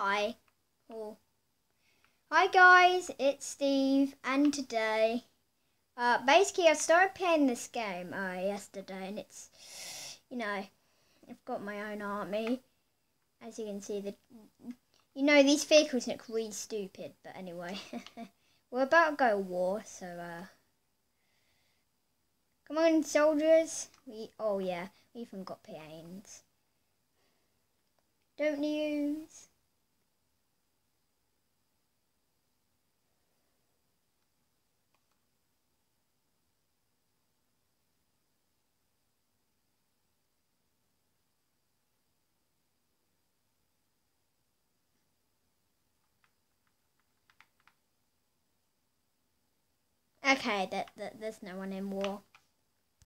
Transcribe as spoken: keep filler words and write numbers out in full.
Hi. Oh. Hi guys, it's Steve, and today, uh, basically I started playing this game uh, yesterday, and it's, you know, I've got my own army. As you can see, the, you know, these vehicles look really stupid, but anyway, we're about to go to war, so, uh, come on soldiers. We, oh yeah, we even got planes. Don't use. Okay, that, that there's no one in war.